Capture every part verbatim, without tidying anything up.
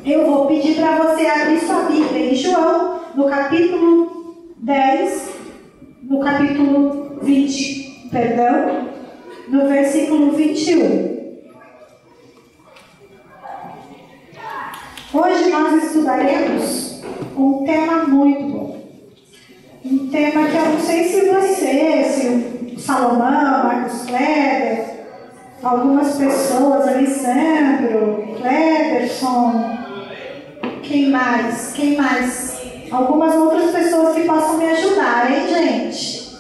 Eu vou pedir para você abrir sua Bíblia em João, no capítulo dez, no capítulo vinte, perdão, no versículo vinte e um. Hoje nós estudaremos um tema muito bom. Um tema que eu não sei se você, se o Salomão, Marcos Kleber, algumas pessoas, Alessandro, Kleberson, quem mais? Quem mais? Algumas outras pessoas que possam me ajudar, hein, gente?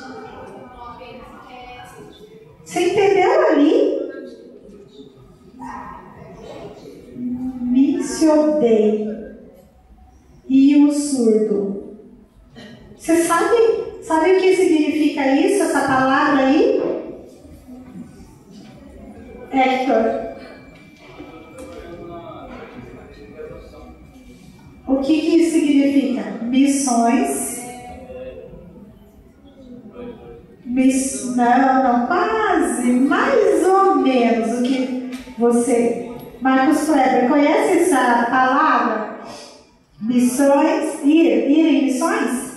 Você entendeu ali? Misiodei e o surdo. Você sabe, sabe o que significa isso, essa palavra aí? Hector. O que que isso significa? Missões. Miss, não, não, quase, mais ou menos o que você... Marcos Kleber, conhece essa palavra? Missões, ir, ir em missões?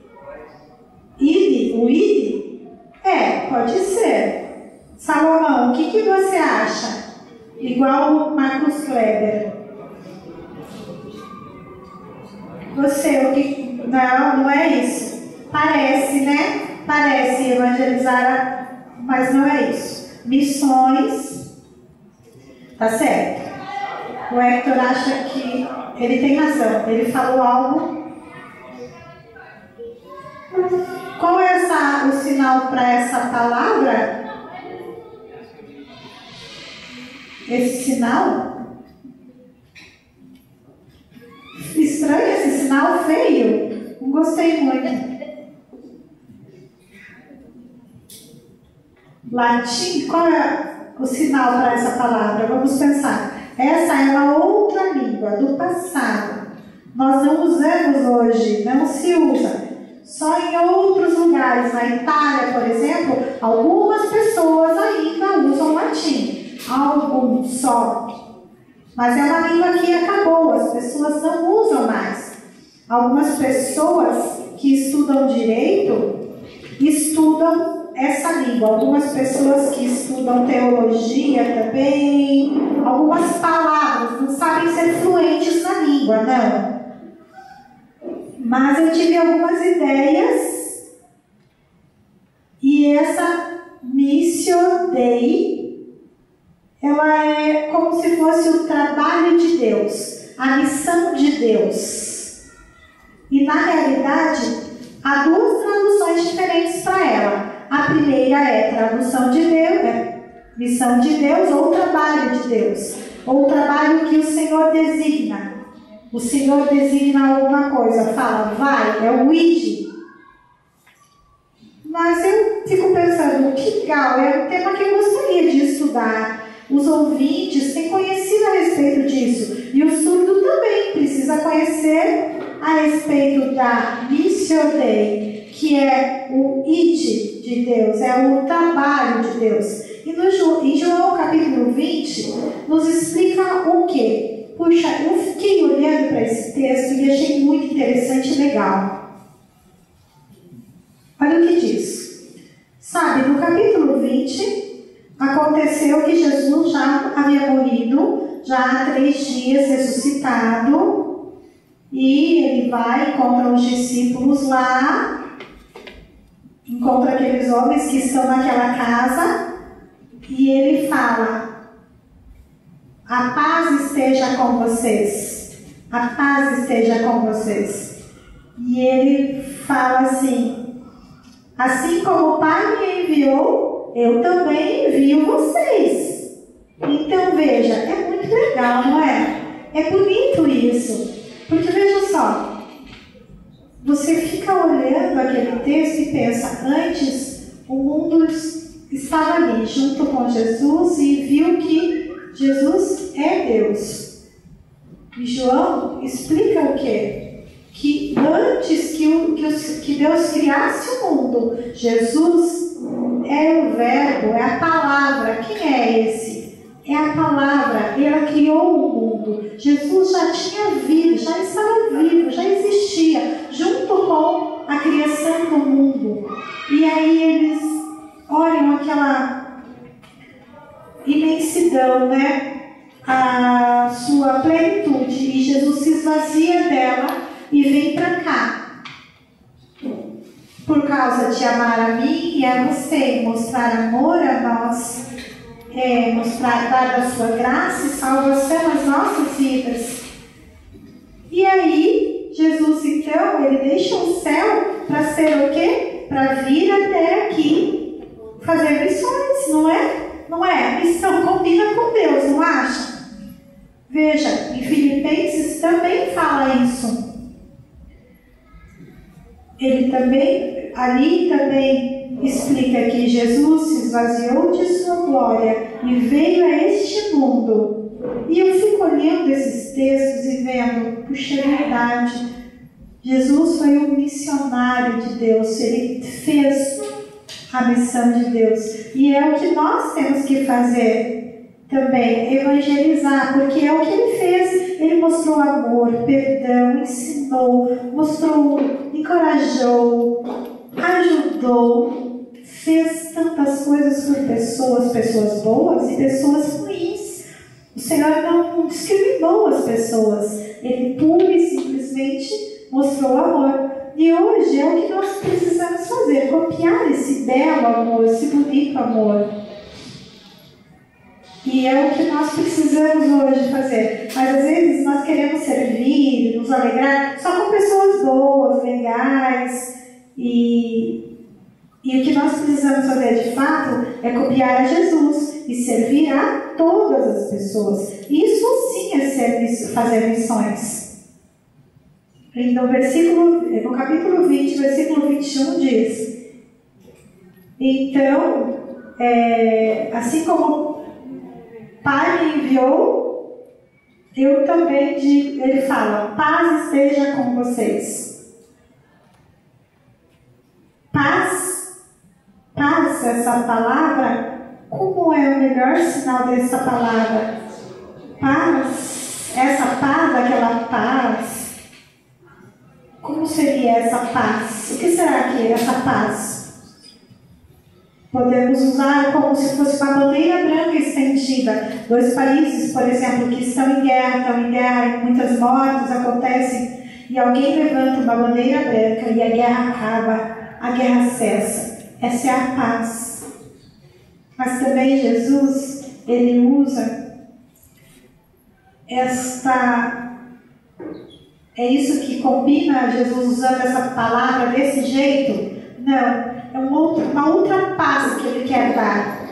Ide, o ide? É, pode ser. Salomão, o que, que você acha? Igual o Marcos Kleber. Você, o que... Não, não é isso. Parece, né? Parece evangelizar, mas não é isso. Missões... Tá certo? O Hector acha que ele tem razão. Ele falou algo. Qual é essa, o sinal para essa palavra? Esse sinal? Estranho esse sinal, feio. Não gostei muito. Latim? Qual é o sinal para essa palavra? Vamos pensar. Essa é uma outra língua do passado. Nós não usamos hoje, não se usa. Só em outros lugares, na Itália, por exemplo, algumas pessoas ainda usam latim. Alguns só. Mas é uma língua que acabou, as pessoas não usam mais. Algumas pessoas que estudam direito, estudam essa língua. Algumas pessoas que estudam teologia também, algumas palavras, não sabem ser fluentes na língua, não. Mas eu tive algumas ideias e essa Missio Dei, ela é como se fosse o trabalho de Deus, a missão de Deus. E na realidade, há duas traduções diferentes para ela. A primeira é tradução de Deus, é missão de Deus ou trabalho de Deus, ou trabalho que o Senhor designa. O Senhor designa alguma coisa, fala, vai, é o ide. Mas eu fico pensando, que legal, é um tema que eu gostaria de estudar. Os ouvintes têm conhecido a respeito disso, e o surdo também precisa conhecer a respeito da Missio Dei, que é o ide de Deus, é o trabalho de Deus. E no, em João capítulo vinte, nos explica o quê? Puxa, eu fiquei olhando para esse texto e achei muito interessante e legal. Olha o que diz. Sabe, no capítulo vinte, aconteceu que Jesus já havia morrido, já há três dias ressuscitado, e ele vai, encontra os discípulos lá, encontra aqueles homens que estão naquela casa, e ele fala, a paz esteja com vocês, a paz esteja com vocês. E ele fala assim, assim como o Pai me enviou, eu também envio vocês. Então veja, é muito legal, não é? É bonito isso, porque veja só, você fica olhando aquele texto e pensa, antes o mundo estava ali junto com Jesus e viu que Jesus é Deus. E João explica o quê? Que antes que, o, que, os, que Deus criasse o mundo, Jesus é o verbo, é a palavra. Quem é esse? É a palavra. Ela criou o mundo. mundo. Jesus já tinha vivo, já estava vivo, já existia, junto com a criação do mundo. E aí eles olham aquela imensidão, né? A sua plenitude, e Jesus se esvazia dela e vem para cá. Por causa de amar a mim e a você, mostrar amor a nós, é, mostrar, dar da sua graça e salvação às nossas vidas. E aí, Jesus então, ele deixa o céu para ser o quê? Para vir até aqui fazer missões, não é? Não é? A missão combina com Deus, não acha? Veja, em Filipenses também fala isso. Ele também, ali também explica que Jesus se esvaziou de sua glória e veio a este mundo. E eu fico olhando esses textos e vendo, puxa, é verdade. Jesus foi um missionário de Deus, ele fez a missão de Deus. E é o que nós temos que fazer também, evangelizar, porque é o que ele fez. Ele mostrou amor, perdão, ensinou, mostrou, encorajou, ajudou, fez tantas coisas por pessoas, pessoas boas e pessoas ruins. O Senhor não discriminou as pessoas, ele pura e simplesmente mostrou amor. E hoje é o que nós precisamos fazer, copiar esse belo amor, esse bonito amor. E é o que nós precisamos hoje fazer. Mas às vezes nós queremos servir, nos alegrar só com pessoas boas, legais. E, e o que nós precisamos fazer de fato é copiar a Jesus e servir a todas as pessoas. Isso sim é ser, fazer missões. E no, versículo, no capítulo vinte, versículo vinte e um diz: então, é, assim como Pai me enviou, eu também digo, ele fala, paz esteja com vocês. Paz, paz, essa palavra, como é o melhor sinal dessa palavra? Paz, essa paz, aquela paz, como seria essa paz? O que será que é essa paz? Podemos usar como se fosse uma bandeira branca estendida. Dois países, por exemplo, que estão em guerra, estão em guerra, e muitas mortes acontecem, e alguém levanta uma bandeira branca e a guerra acaba, a guerra cessa. Essa é a paz. Mas também Jesus, ele usa esta... É isso que combina Jesus usando essa palavra desse jeito? Não. É um outro, uma outra paz que ele quer dar.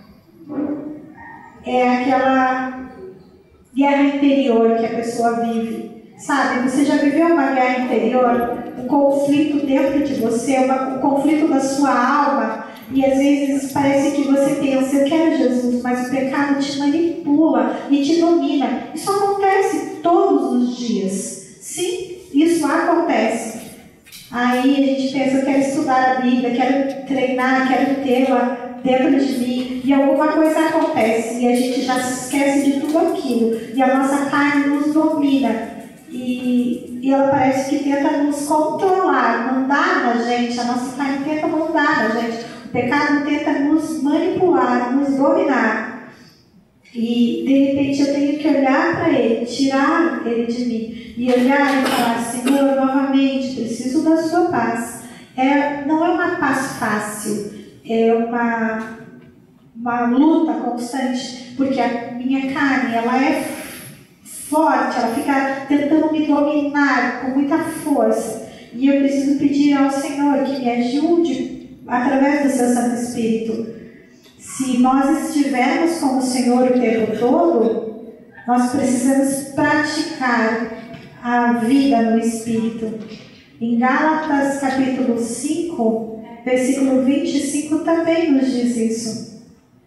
É aquela guerra interior que a pessoa vive. Sabe, você já viveu uma guerra interior? Um conflito dentro de você, uma, um conflito da sua alma. E às vezes parece que você pensa, eu quero Jesus, mas o pecado te manipula e te domina. Isso acontece todos os dias. Sim, isso acontece. Aí a gente pensa, eu quero estudar a Bíblia, quero treinar, quero tê-la dentro de mim, e alguma coisa acontece, e a gente já se esquece de tudo aquilo, e a nossa carne nos domina, e, e ela parece que tenta nos controlar, mandar na gente, a nossa carne tenta mandar na gente, o pecado tenta nos manipular, nos dominar. E de repente eu tenho que olhar para ele, tirar ele de mim e olhar e falar, Senhor, novamente, preciso da sua paz. É, não é uma paz fácil, é uma, uma luta constante, porque a minha carne, ela é forte, ela fica tentando me dominar com muita força. E eu preciso pedir ao Senhor que me ajude através do seu Santo Espírito. Se nós estivermos com o Senhor o tempo todo, nós precisamos praticar a vida no Espírito. Em Gálatas capítulo cinco, versículo vinte e cinco também nos diz isso.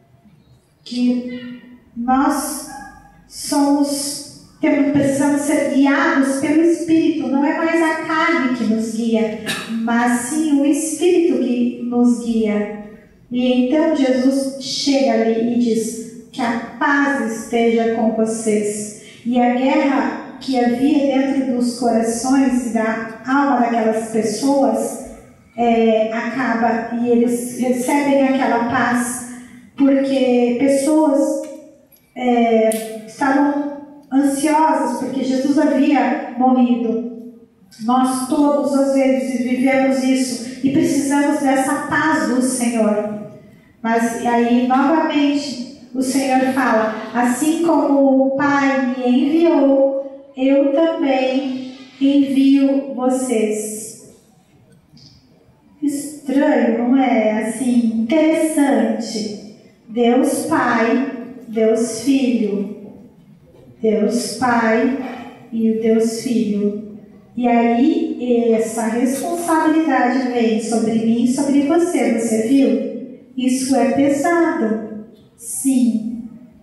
Que nós somos, precisamos ser guiados pelo Espírito. Não é mais a carne que nos guia, mas sim o Espírito que nos guia. E então Jesus chega ali e diz que a paz esteja com vocês. E a guerra que havia dentro dos corações e da alma daquelas pessoas é, acaba e eles recebem aquela paz, porque pessoas é, estavam ansiosas porque Jesus havia morrido. Nós todos às vezes vivemos isso e precisamos dessa paz do Senhor. Mas aí novamente o Senhor fala: assim como o Pai me enviou, eu também envio vocês. Estranho, não é? Assim, interessante. Deus Pai, Deus Filho, Deus Pai e o Deus Filho. E aí essa responsabilidade vem sobre mim e sobre você, você viu? Isso é pesado. Sim.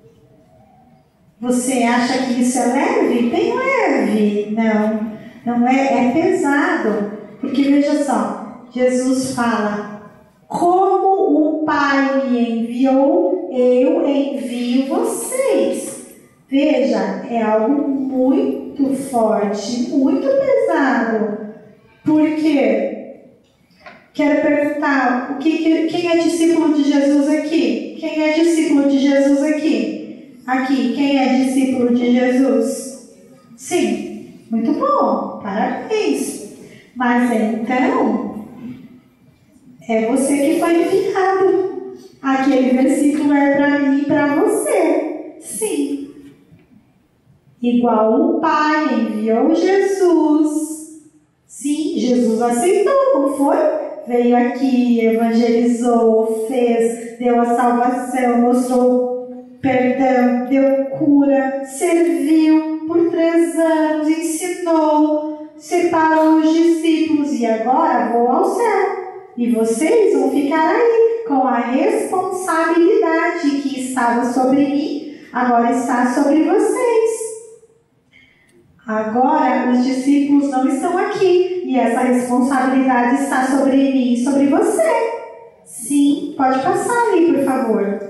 Você acha que isso é leve? Bem leve. Não, não é, é pesado. Porque veja só, Jesus fala: como o Pai me enviou, eu envio vocês. Veja, é algo muito forte, muito pesado. Por quê? Quero perguntar, o que, que, quem é discípulo de Jesus aqui? Quem é discípulo de Jesus aqui? Aqui, quem é discípulo de Jesus? Sim, muito bom, parabéns. Mas então, é você que foi enviado. Aquele versículo é para mim e para você. Sim. Igual o Pai enviou Jesus. Sim, Jesus aceitou, não foi? Veio aqui, evangelizou, fez, deu a salvação, mostrou perdão, deu cura, serviu por três anos, ensinou, separou os discípulos e agora vou ao céu. E vocês vão ficar aí com a responsabilidade que estava sobre mim, agora está sobre vocês. Agora os discípulos não estão aqui e essa responsabilidade está sobre mim e sobre você. Sim, pode passar ali, por favor.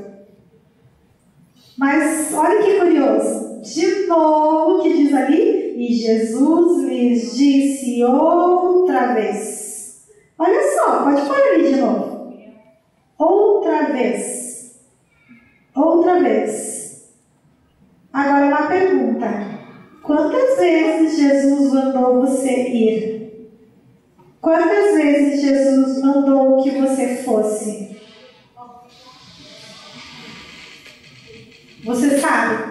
Mas olha que curioso. De novo, o que diz ali? E Jesus lhes disse outra vez. Olha só, pode pôr ali de novo. Outra vez. Outra vez. Agora uma pergunta. Quantas vezes Jesus mandou você ir? Quantas vezes Jesus mandou que você fosse? Você sabe?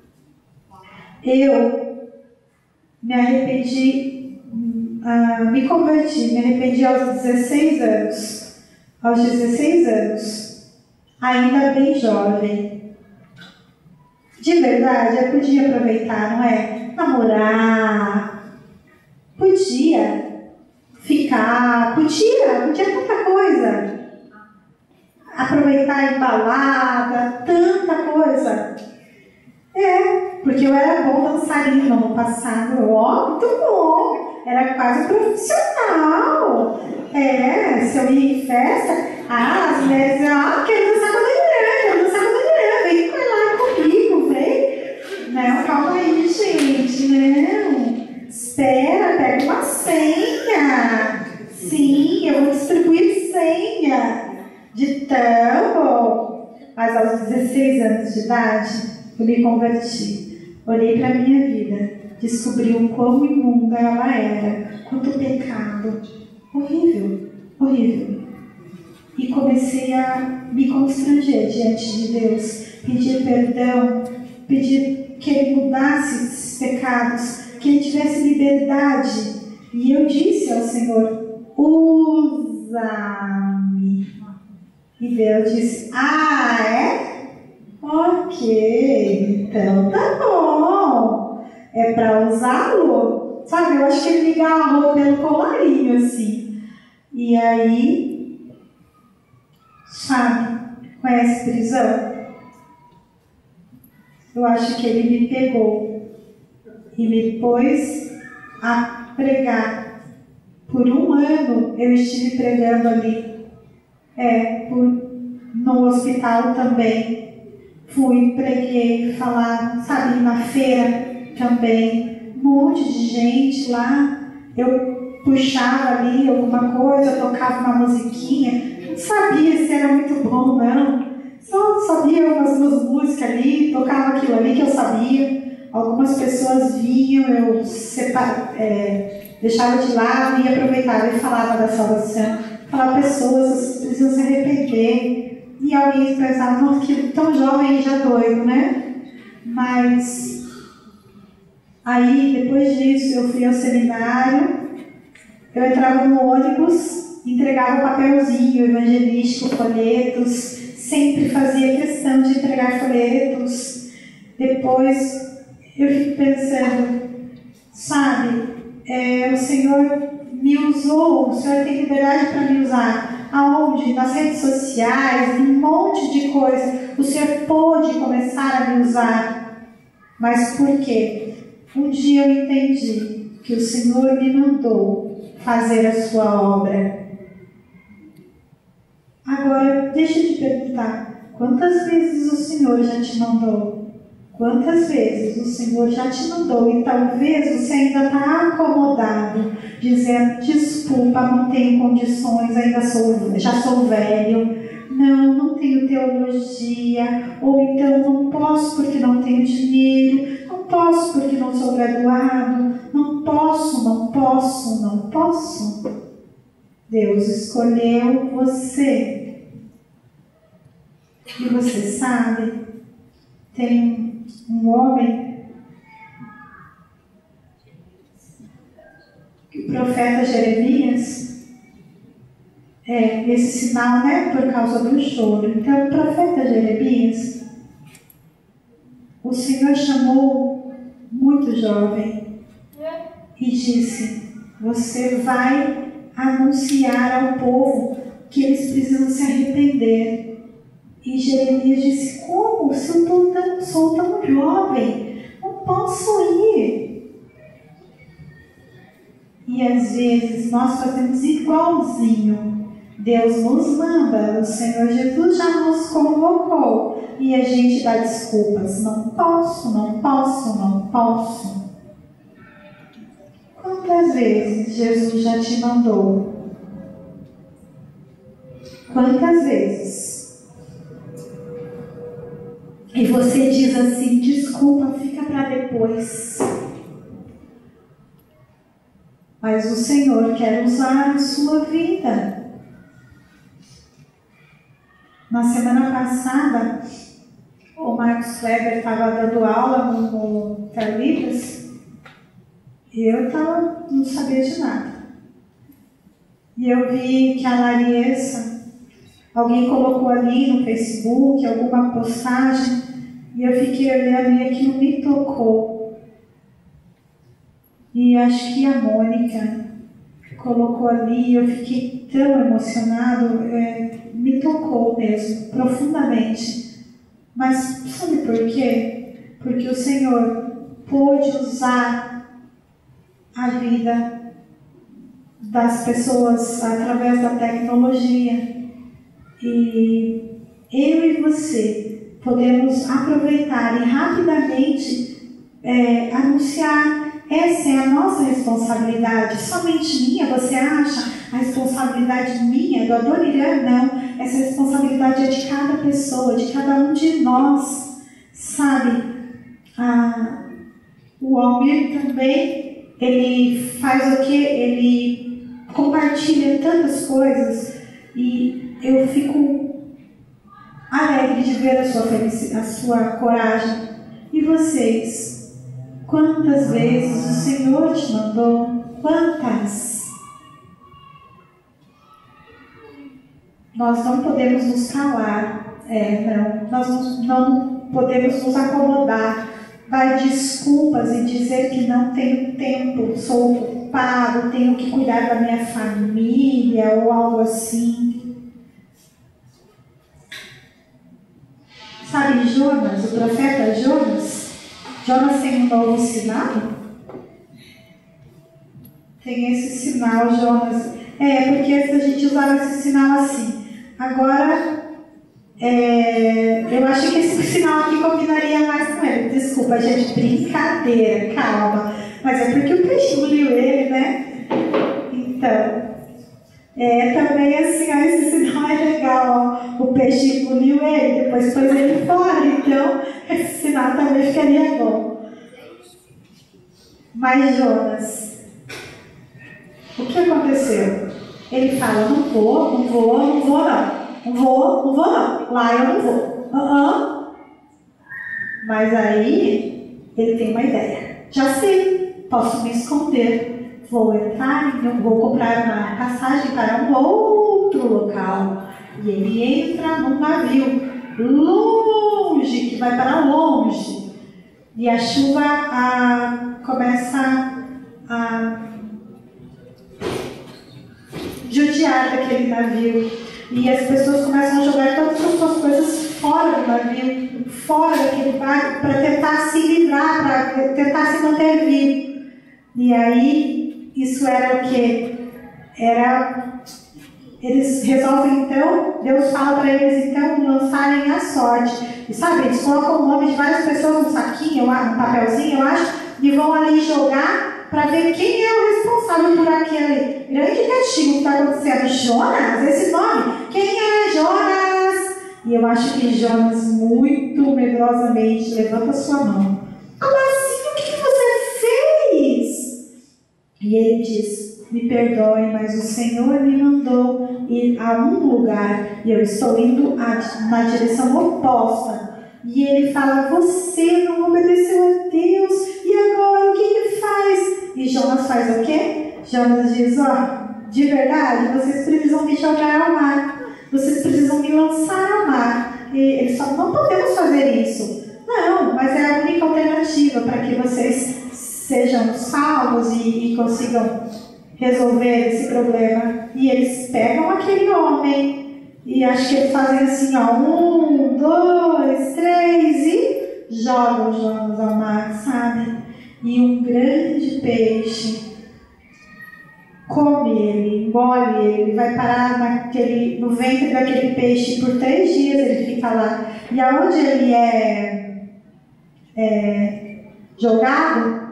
Eu me arrependi, uh, me converti, me arrependi aos dezesseis anos. Aos dezesseis anos, ainda bem jovem. De verdade, eu podia aproveitar, não é? Namorar, podia ficar, podia, podia tanta coisa. Aproveitar em balada, tanta coisa. É, porque eu era bom dançarina no passado, ó, muito bom. Era quase profissional. É, se eu ia em festa, ah, as mulheres diziam, ah, quero dançar com a Daniela, quero dançar com a Daniela, vem lá comigo, vem. Não, calma aí, gente, não. Espera, pega uma senha. Sim, eu vou distribuir senha de tão bom. Mas aos dezesseis anos de idade, eu me converti. Olhei para a minha vida, descobri o quão imunda ela era, quanto pecado. Horrível, horrível. E comecei a me constranger diante de Deus, pedir perdão, pedir que Ele mudasse esses pecados, que Ele tivesse liberdade. E eu disse ao Senhor, usa-me. E Deus disse, ah, é? Ok, então tá bom. É para usá-lo? Sabe, eu acho que ele me agarrou pelo colarinho assim. E aí, sabe, conhece prisão? Eu acho que ele me pegou e me pôs a pregar. Por um ano eu estive pregando ali. É, por, no hospital também. Fui, preguei, falar, sabe, na feira. também, um monte de gente lá. Eu puxava ali alguma coisa, tocava uma musiquinha, não sabia se era muito bom, não. Só sabia umas duas músicas ali, tocava aquilo ali que eu sabia. Algumas pessoas vinham, eu separa, é, deixava de lado e aproveitava e falava da salvação. Falava, pessoas precisam se arrepender. E alguém pensava, nossa, que tão jovem e já doido, né? Mas aí, depois disso, eu fui ao seminário, eu entrava no ônibus, entregava papelzinho evangelístico, folhetos, sempre fazia questão de entregar folhetos. Depois eu fico pensando, sabe, é, o Senhor me usou, o Senhor tem liberdade para me usar. Aonde? Nas redes sociais, um monte de coisa. O Senhor pôde começar a me usar. Mas por quê? Um dia eu entendi que o Senhor me mandou fazer a sua obra. Agora, deixa eu te perguntar, quantas vezes o Senhor já te mandou? Quantas vezes o Senhor já te mandou e talvez você ainda está acomodado, dizendo, desculpa, não tenho condições, ainda sou, já sou velho, não, não tenho teologia, ou então não posso porque não tenho dinheiro, não posso porque não sou graduado, não posso, não posso, não posso. Deus escolheu você. E você sabe, tem um homem, o profeta Jeremias, é, esse sinal não é por causa do choro. Então, o profeta Jeremias, o Senhor chamou muito jovem e disse, você vai anunciar ao povo que eles precisam se arrepender. E Jeremias disse, como? Se eu tô tão, sou tão jovem, não posso ir. E às vezes nós fazemos igualzinho. Deus nos manda, o Senhor Jesus já nos convocou e a gente dá desculpas. Não posso, não posso, não posso. Quantas vezes Jesus já te mandou? Quantas vezes? E você diz assim, desculpa, fica para depois. Mas o Senhor quer usar a sua vida. Na semana passada, o Marcos Kleber estava dando aula no Terlibras e eu tava, não sabia de nada. E eu vi que a Larissa, alguém colocou ali no Facebook alguma postagem e eu fiquei olhando e aquilo me tocou. E acho que a Mônica colocou ali e eu fiquei tão emocionado, é, me tocou mesmo, profundamente. Mas sabe por quê? Porque o Senhor pôde usar a vida das pessoas através da tecnologia. E eu e você podemos aproveitar e rapidamente é, anunciar. Essa é a nossa responsabilidade, somente minha, você acha? A responsabilidade minha, do Adoniran? Não, essa responsabilidade é de cada pessoa, de cada um de nós, sabe? Ah, o Almir também, ele faz o quê? Ele compartilha tantas coisas e eu fico alegre de ver a sua felicidade, a sua coragem. E vocês? Quantas vezes o Senhor te mandou? Quantas? Nós não podemos nos calar, é, não. Nós não, não podemos nos acomodar, dar desculpas e dizer que não tenho tempo, sou ocupado, tenho que cuidar da minha família ou algo assim. Sabe Jonas, o profeta Jonas? Jonas tem um novo sinal? Tem esse sinal, Jonas. É, porque a gente usava esse sinal assim. Agora É, eu acho que esse sinal aqui combinaria mais com ele. Desculpa, gente, brincadeira, calma. Mas é porque o peixe engoliu ele, né? Então, é também assim, ó, esse sinal é legal, ó. O peixe engoliu ele, depois pôs ele fora. Então, esse sinal também ficaria bom. Mas Jonas, o que aconteceu? Ele fala, não vou, não vou, não vou não. Não vou, não vou não. Lá eu não vou. Uhum. Mas aí, ele tem uma ideia. Já sei, posso me esconder. Vou entrar, vou comprar uma passagem para um outro local. E ele entra num navio longe, que vai para longe. E a chuva a, começa a judiar daquele navio. E as pessoas começam a jogar todas as suas coisas fora do navio, fora daquele barco, para tentar se livrar, para tentar se manter vivo. E aí, isso era o quê? Era... Eles resolvem então, Deus fala para eles então lançarem a sorte. E sabe, eles colocam o nome de várias pessoas num saquinho, num papelzinho, eu acho, e vão ali jogar para ver quem é o responsável por aquele grande castigo que está acontecendo. Jonas, esse nome, quem é Jonas? E eu acho que Jonas, muito medrosamente, levanta sua mão. Como assim? O que, que você fez? E ele diz, me perdoe, mas o Senhor me mandou ir a um lugar e eu estou indo a, na direção oposta. E ele fala, você não obedeceu a Deus, e agora o que ele faz? E Jonas faz o quê? Jonas diz, ó, de verdade, vocês precisam me jogar ao mar, vocês precisam me lançar ao mar. E eles falam, não podemos fazer isso. Não, mas é a única alternativa para que vocês sejam salvos e, e consigam resolver esse problema. E eles pegam aquele homem, e acho que eles fazem assim, ó, um, dois, três, e jogam Jonas ao mar, sabe? E um grande peixe come ele, engole ele, vai parar naquele, no ventre daquele peixe por três dias ele fica lá. E aonde ele é, é jogado?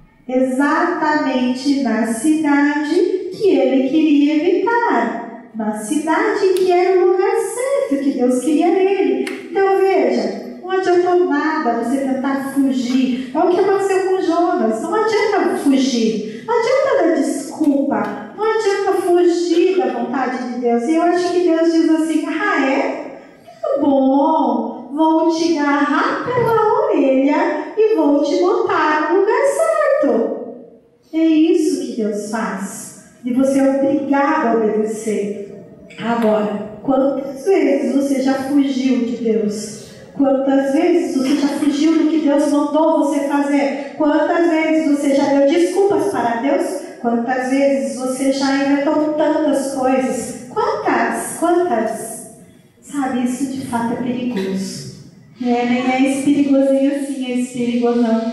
Exatamente na cidade que ele queria evitar, na cidade que era o lugar certo que Deus queria nele. Então veja, não adiantou nada você tentar fugir. É o que aconteceu com Jonas. Não adianta fugir, não adianta dar desculpa, não adianta fugir da vontade de Deus. E eu acho que Deus diz assim, ah é? Tá bom, vou te agarrar pela orelha e vou te botar no lugar certo. É isso que Deus faz. E você é obrigado a obedecer. Agora, quantas vezes você já fugiu de Deus? Quantas vezes você já fugiu do que Deus mandou você fazer? Quantas vezes você já deu desculpas para Deus? Quantas vezes você já inventou tantas coisas? Quantas? Quantas? Sabe, isso de fato é perigoso. É, nem é esse perigosinho assim, é esse perigosão.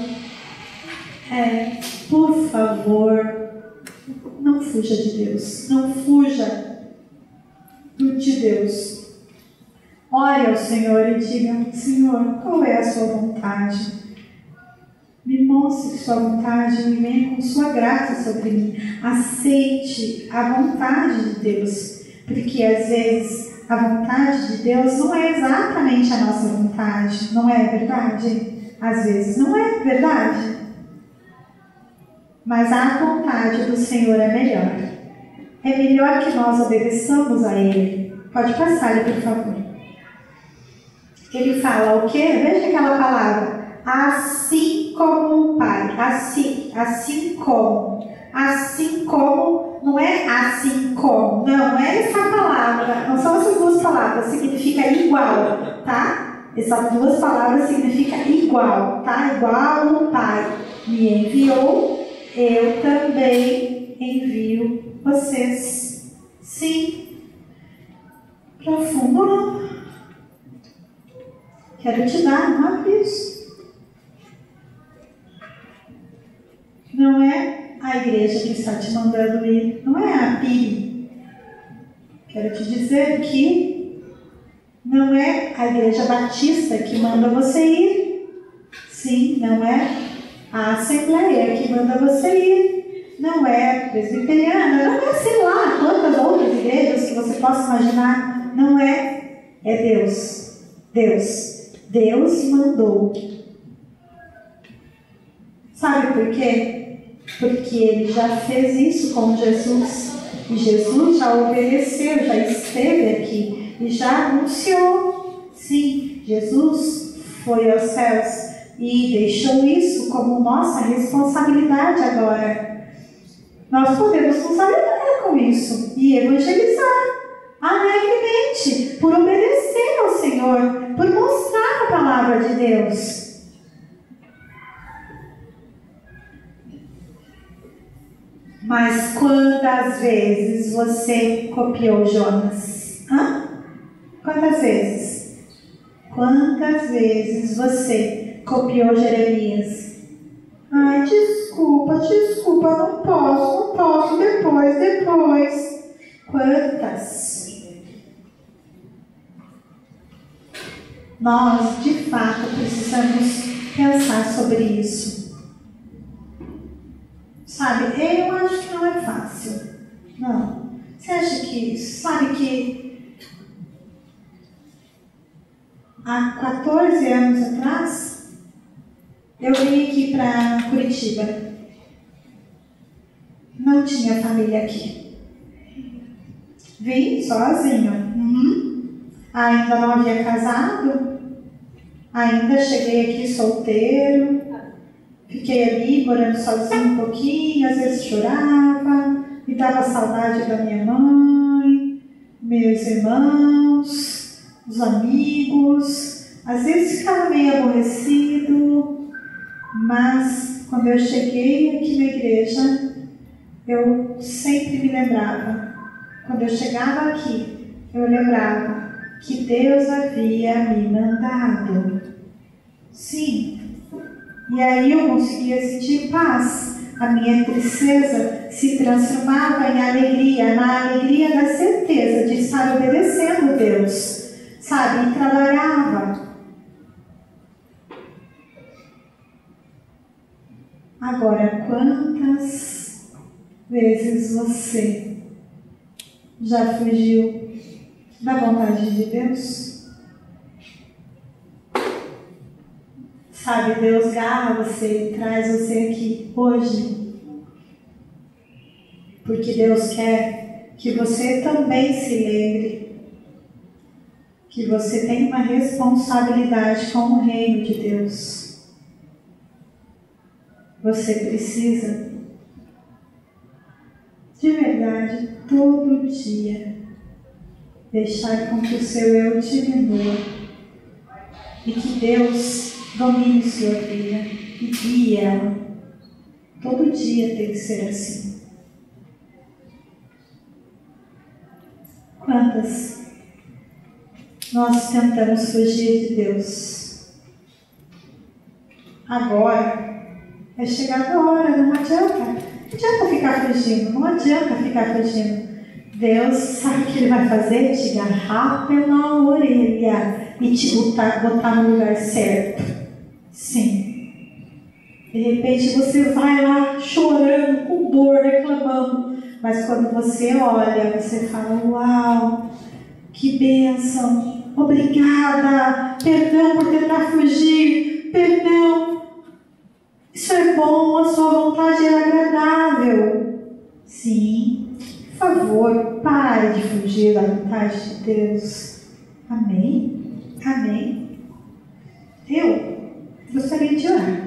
É, por favor, não fuja de Deus. Não fuja de Deus. Ore ao Senhor e diga, Senhor, qual é a sua vontade? Me mostre sua vontade e venha com sua graça sobre mim. Aceite a vontade de Deus, porque às vezes a vontade de Deus não é exatamente a nossa vontade, não é verdade? Às vezes não é verdade. Mas a vontade do Senhor é melhor. É melhor que nós obedeçamos a Ele. Pode passar ali, por favor. Ele fala o quê? Veja aquela palavra. Assim como o Pai. Assim, assim como. Assim como, não é assim como. Não, não é essa palavra. Não são essas duas palavras. Significa igual, tá? Essas duas palavras significam igual, tá? Igual o Pai me enviou, eu também envio vocês. Sim. Profundo não. Quero te dar um aviso. Não é a igreja que está te mandando ir. Não é a P I B. Quero te dizer que não Não é a Igreja Batista que manda você ir. Sim, não é a Assembleia que manda você ir. Não é presbiteriana, não é, sei lá, quantas outras igrejas que você possa imaginar. Não é. É Deus. Deus. Deus mandou. Sabe por quê? Porque Ele já fez isso com Jesus. E Jesus já obedeceu, já esteve aqui e já anunciou. Sim, Jesus foi aos céus e deixou isso como nossa responsabilidade agora. Nós podemos nos alegrar com isso e evangelizar alegremente, por obedecer ao Senhor, por mostrar a palavra de Deus. Mas quantas vezes você copiou Jonas? Hã? Quantas vezes? Quantas vezes você copiou Jeremias? Ai, desculpa, desculpa, não posso, não posso, depois, depois. Quantas? Nós, de fato, precisamos pensar sobre isso. Sabe, eu acho que não é fácil. Não. Você acha que, sabe que há quatorze anos atrás, eu vim aqui para Curitiba. Não tinha família aqui. Vim sozinho. Uhum. Ainda não havia casado. Ainda cheguei aqui solteiro. Fiquei ali morando sozinho um pouquinho. Às vezes chorava. Me dava saudade da minha mãe, meus irmãos, os amigos. Às vezes ficava meio aborrecido. Mas quando eu cheguei aqui na igreja, eu sempre me lembrava. Quando eu chegava aqui, eu lembrava que Deus havia me mandado. Sim. E aí eu conseguia sentir paz. A minha tristeza se transformava em alegria, na alegria da certeza de estar obedecendo a Deus. Sabe? E trabalhava. Agora, quantas vezes você já fugiu da vontade de Deus? Sabe, Deus garra você e traz você aqui hoje. Porque Deus quer que você também se lembre que você tem uma responsabilidade com o reino de Deus. Você precisa, de verdade, todo dia, deixar com que o seu eu diminua e que Deus domine sua vida e guie ela. Todo dia tem que ser assim. Quantas nós tentamos fugir de Deus? Agora é chegada a hora, não adianta. Não adianta ficar fugindo, não adianta ficar fugindo. Deus sabe o que Ele vai fazer? Te agarrar pela orelha e te botar, botar no lugar certo. Sim. De repente você vai lá chorando, com dor, reclamando. Mas quando você olha, você fala: uau, que bênção, obrigada, perdão por tentar fugir, perdão. Isso é bom, a sua vontade é agradável. Sim, por favor, pare de fugir da vontade de Deus. Amém? Amém? Eu gostaria de orar.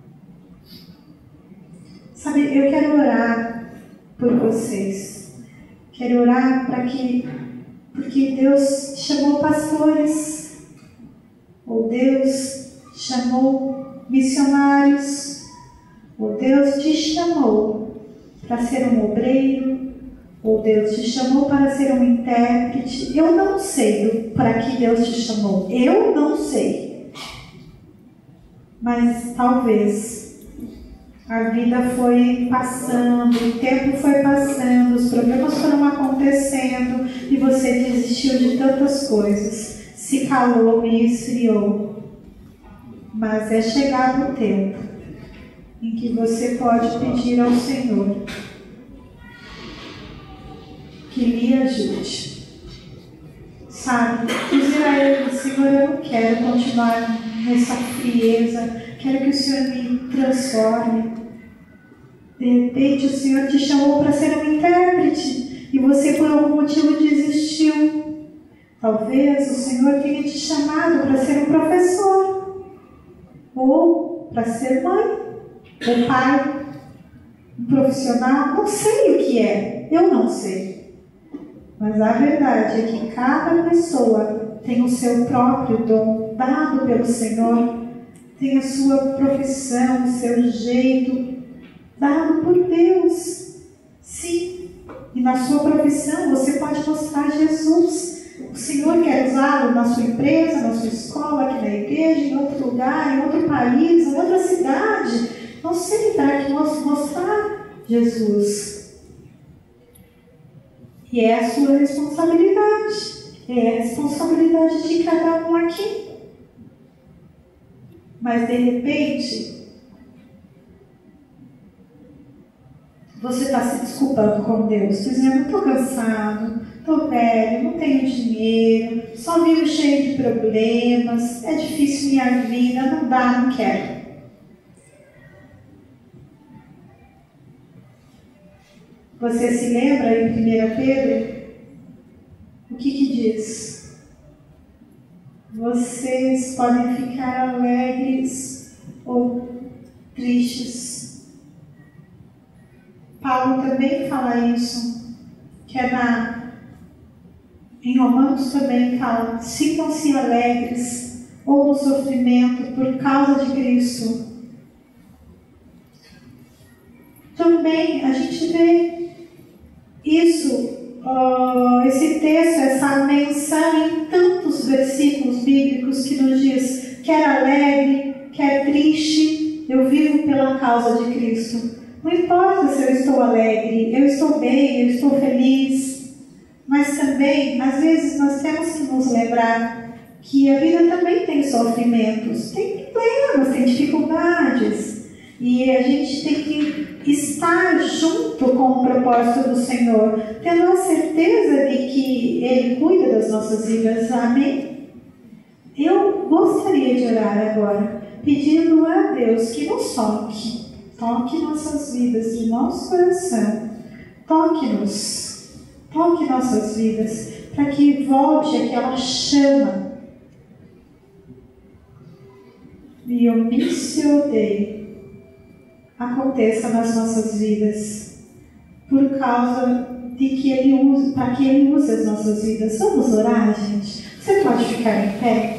Sabe, eu quero orar por vocês. Quero orar para que, porque Deus chamou pastores, ou Deus chamou missionários, ou Deus te chamou para ser um obreiro, ou Deus te chamou para ser um intérprete. Eu não sei para que Deus te chamou. Eu não sei. Mas talvez a vida foi passando, o tempo foi passando, os problemas foram acontecendo e você desistiu de tantas coisas. se calou e esfriou. Mas é chegado o tempo em que você pode pedir ao Senhor que lhe ajude. Sabe, dizer a Ele: Senhor, eu não quero continuar nessa frieza, quero que o Senhor me transforme. De repente o Senhor te chamou para ser um intérprete e você por algum motivo desistiu. Talvez o Senhor tenha te chamado para ser um professor, ou para ser mãe, ou pai, um profissional, não sei o que é, eu não sei. Mas a verdade é que cada pessoa tem o seu próprio dom, dado pelo Senhor, tem a sua profissão, o seu jeito, dado por Deus. Sim, e na sua profissão você pode mostrar Jesus. O Senhor quer usá-lo na sua empresa, na sua escola, aqui na igreja, em outro lugar, em outro país, em outra cidade. Não sei, para que mostrar Jesus. E é a sua responsabilidade. É a responsabilidade de cada um aqui. Mas de repente, você está se desculpando com Deus, dizendo: estou cansado, estou velho, não tenho dinheiro, só vivo cheio de problemas, é difícil minha vida, não dá, não quero. Você se lembra em primeira Pedro? O que que diz? Vocês podem ficar alegres ou tristes. Paulo também fala isso, que é na, em Romanos também fala: sintam-se alegres ou no sofrimento por causa de Cristo. Também a gente vê isso, uh, esse texto, essa menção em tantos versículos bíblicos que nos diz: quer alegre, quer triste, eu vivo pela causa de Cristo. Não importa se eu estou alegre, eu estou bem, eu estou feliz, mas também, às vezes, nós temos que nos lembrar que a vida também tem sofrimentos, tem problemas, tem dificuldades. E a gente tem que estar junto com o propósito do Senhor, tendo a certeza de que Ele cuida das nossas vidas. Amém? Eu gostaria de orar agora, pedindo a Deus que nos toque, toque nossas vidas, de nosso coração, toque-nos, toque nossas vidas, para que volte aquela chama. E o Missio Dei aconteça nas nossas vidas, por causa de que Ele use, para que Ele use as nossas vidas. Vamos orar, gente? Você pode ficar em pé?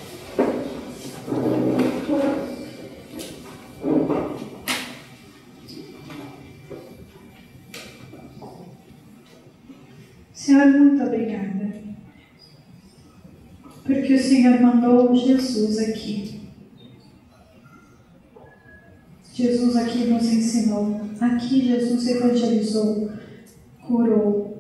Senhor, muito obrigada, porque o Senhor mandou Jesus aqui. Jesus aqui nos ensinou, aqui Jesus evangelizou, curou,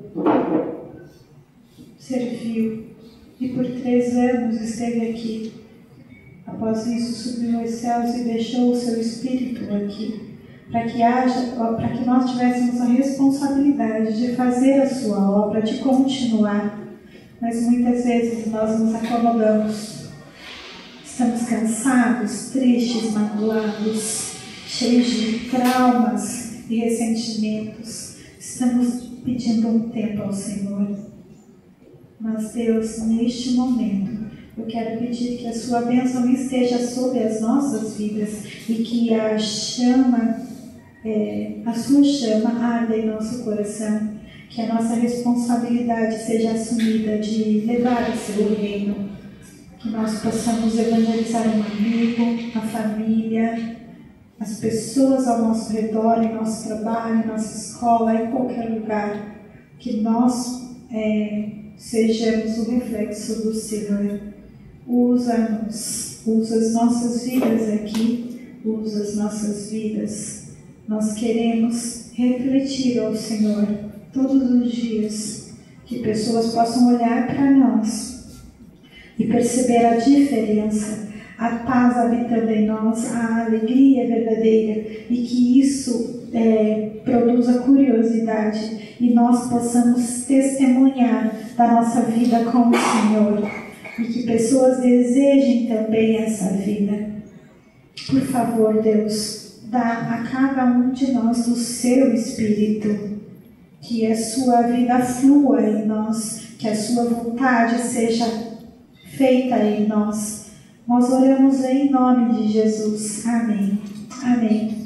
serviu e por três anos esteve aqui. Após isso subiu aos céus e deixou o seu Espírito aqui, para que haja, para que nós tivéssemos a responsabilidade de fazer a sua obra, de continuar. Mas muitas vezes nós nos acomodamos, estamos cansados, tristes, magoados, cheios de traumas e ressentimentos. Estamos pedindo um tempo ao Senhor. Mas Deus, neste momento, eu quero pedir que a sua bênção esteja sobre as nossas vidas e que a chama, é, a sua chama arda em nosso coração, que a nossa responsabilidade seja assumida de levar o seu reino, que nós possamos evangelizar um amigo, a família, as pessoas ao nosso redor, em nosso trabalho, em nossa escola, em qualquer lugar, que nós é, sejamos o reflexo do Senhor. Usa-nos, usa as nossas vidas aqui, usa as nossas vidas. Nós queremos refletir ao Senhor todos os dias, que pessoas possam olhar para nós e perceber a diferença, a paz habitando em nós, a alegria verdadeira, e que isso é, produza curiosidade e nós possamos testemunhar da nossa vida com o Senhor e que pessoas desejem também essa vida. Por favor, Deus, dá a cada um de nós do seu Espírito, que a sua vida flua em nós, que a sua vontade seja feita em nós. Nós oramos em nome de Jesus. Amém. Amém.